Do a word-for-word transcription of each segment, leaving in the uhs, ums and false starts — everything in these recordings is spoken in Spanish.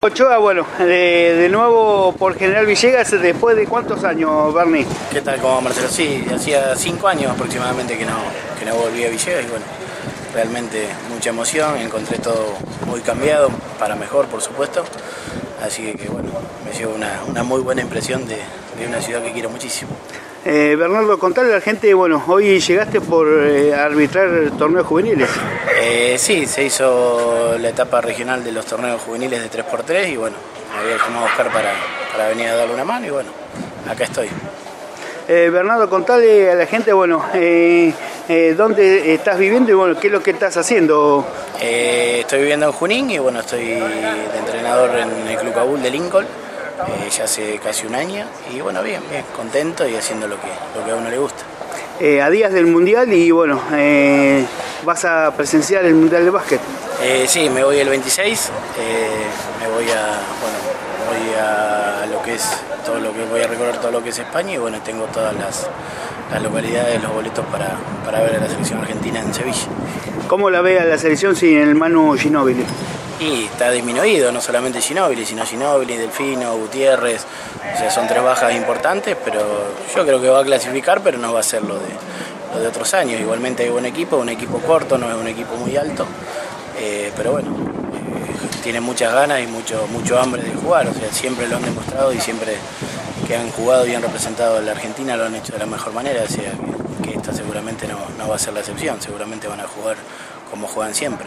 Ochoa, bueno, de, de nuevo por General Villegas, después de ¿cuántos años, Bernie? ¿Qué tal? ¿Cómo va, Marcelo? Sí, hacía cinco años aproximadamente que no, que no volví a Villegas y bueno, realmente mucha emoción, encontré todo muy cambiado, para mejor por supuesto, así que bueno, me llevo una, una muy buena impresión de, de una ciudad que quiero muchísimo. Eh, Bernardo, contale a la gente, bueno, hoy llegaste por eh, arbitrar torneos juveniles. Eh, sí, se hizo la etapa regional de los torneos juveniles de tres por tres y bueno, me había llamado a Oscar para, para venir a darle una mano y bueno, acá estoy. Eh, Bernardo, contale a la gente, bueno, eh, eh, dónde estás viviendo y bueno, qué es lo que estás haciendo. Eh, estoy viviendo en Junín y bueno, estoy de entrenador en el Club Cabul de Lincoln. Eh, ya hace casi un año y bueno, bien, bien, contento y haciendo lo que, lo que a uno le gusta. Eh, a días del Mundial y bueno, eh, vas a presenciar el Mundial de Básquet. Eh, sí, me voy el veintiséis, eh, me voy a, bueno, voy a lo que es, todo lo que voy a recorrer todo lo que es España y bueno, tengo todas las, las localidades, los boletos para, para ver a la selección argentina en Sevilla. ¿Cómo la ve a la selección sin el Manu Ginóbili? Y está disminuido, no solamente Ginóbili, sino Ginóbili, Delfino, Gutiérrez, o sea, son tres bajas importantes, pero yo creo que va a clasificar, pero no va a ser lo de, lo de otros años. Igualmente hay buen equipo, un equipo corto, no es un equipo muy alto, eh, pero bueno, eh, tiene muchas ganas y mucho, mucho hambre de jugar, o sea, siempre lo han demostrado y siempre que han jugado y han representado a la Argentina lo han hecho de la mejor manera, o sea, que, que esta seguramente no, no va a ser la excepción, seguramente van a jugar como juegan siempre.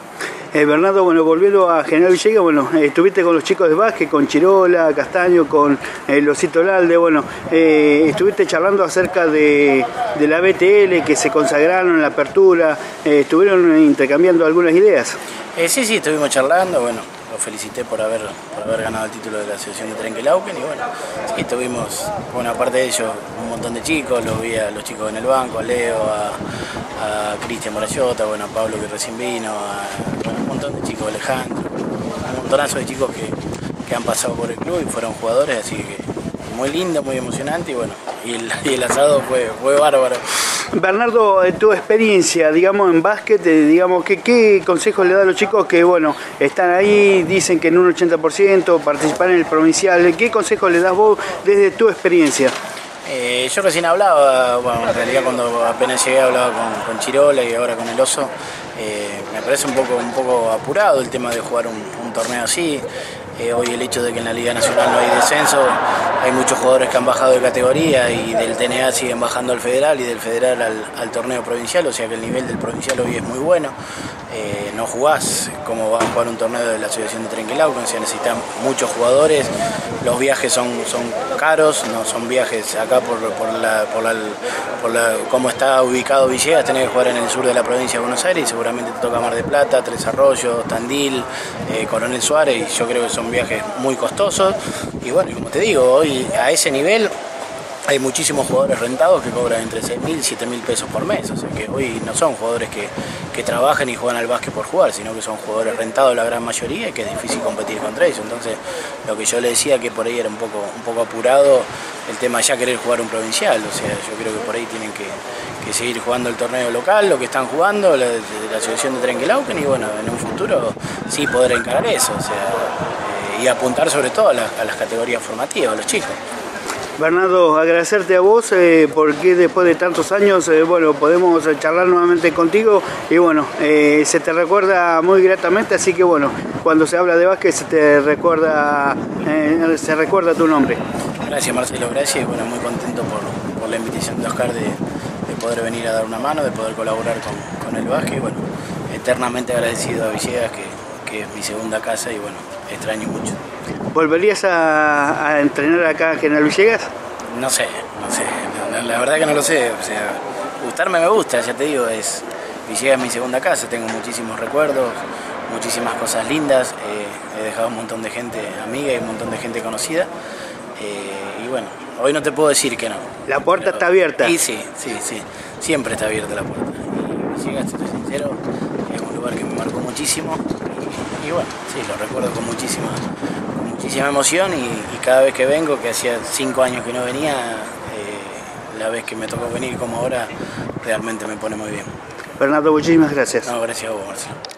Eh, Bernardo, bueno, volviendo a General Villegas, bueno, eh, estuviste con los chicos de básquet, con Chirola, Castaño, con eh, Losito Lalde, bueno, eh, estuviste charlando acerca de, de la B T L, que se consagraron en la apertura, eh, estuvieron intercambiando algunas ideas. Eh, sí, sí, estuvimos charlando, bueno, los felicité por haber, por haber ganado el título de la selección de Trenquelauquen y bueno, sí, estuvimos, bueno, aparte de ellos, un montón de chicos, los vi a los chicos en el banco, a Leo, a, a Cristian Morayota, bueno, a Pablo que recién vino, a bueno, un montón de chicos, Alejandro, un montonazo de chicos que, que han pasado por el club y fueron jugadores, así que muy lindo, muy emocionante y bueno, y el, y el asado fue, fue bárbaro. Bernardo, tu experiencia, digamos, en básquet, digamos, ¿qué, qué consejos le da a los chicos que, bueno, están ahí, dicen que en un ochenta por ciento participar en el provincial? ¿Qué consejos le das vos desde tu experiencia? Eh, yo recién hablaba, bueno, en realidad cuando apenas llegué hablaba con, con Chirola y ahora con el Oso. Eh, me parece un poco, un poco apurado el tema de jugar un, un torneo así. Eh, hoy el hecho de que en la Liga Nacional no hay descenso, hay muchos jugadores que han bajado de categoría y del T N A siguen bajando al federal y del federal al, al torneo provincial, o sea que el nivel del provincial hoy es muy bueno. Eh, no jugás como va a jugar un torneo de la Asociación de Trenquelauquen, se necesitan muchos jugadores, los viajes son, son caros, no son viajes acá por, por, la, por, la, por la, cómo está ubicado Villegas, tenés que jugar en el sur de la provincia de Buenos Aires y seguramente te toca Mar del Plata, Tres Arroyos, Tandil, eh, Coronel Suárez y yo creo que son viajes muy costosos y bueno, como te digo, hoy a ese nivel hay muchísimos jugadores rentados que cobran entre seis mil y siete mil pesos por mes, o sea que hoy no son jugadores que, que trabajan y juegan al básquet por jugar, sino que son jugadores rentados la gran mayoría y que es difícil competir contra ellos. Entonces lo que yo le decía que por ahí era un poco, un poco apurado el tema de ya querer jugar un provincial, o sea yo creo que por ahí tienen que, que seguir jugando el torneo local, lo que están jugando, la, la Asociación de Trenquelauquen y bueno, en un futuro sí poder encarar eso, o sea, eh, y apuntar sobre todo a, la, a las categorías formativas, a los chicos. Bernardo, agradecerte a vos eh, porque después de tantos años, eh, bueno, podemos charlar nuevamente contigo y bueno, eh, se te recuerda muy gratamente, así que bueno, cuando se habla de básquet se te recuerda, eh, se recuerda tu nombre. Gracias Marcelo, gracias y bueno, muy contento por, por la invitación de Oscar de, de poder venir a dar una mano, de poder colaborar con, con el básquet y bueno, eternamente agradecido a Villegas que, que es mi segunda casa y bueno, extraño mucho. ¿Volverías a, a entrenar acá en General Villegas? No sé, no sé, la, la verdad que no lo sé, o sea, gustarme me gusta, ya te digo, es Villegas es mi segunda casa, tengo muchísimos recuerdos, muchísimas cosas lindas, eh, he dejado un montón de gente amiga y un montón de gente conocida, eh, y bueno, hoy no te puedo decir que no. ¿La puerta pero, está abierta? Sí, sí, sí, sí, siempre está abierta la puerta. Y Villegas, si estoy sincero, es un lugar que me marcó muchísimo, y, y bueno, sí, lo recuerdo con muchísima... muchísima emoción y, y cada vez que vengo, que hacía cinco años que no venía, eh, la vez que me tocó venir como ahora, realmente me pone muy bien. Bernardo, muchísimas gracias. No, gracias a vos, Marcelo.